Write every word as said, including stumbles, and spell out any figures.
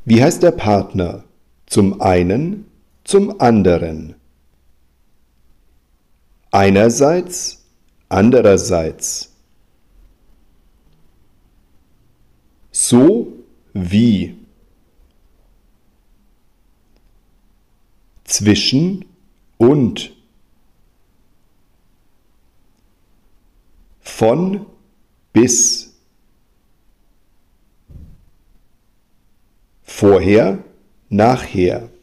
Wie heißt der Partner? Zum einen, zum anderen. Einerseits, andererseits. So wie. Zwischen und. Von bis. Vorher, nachher.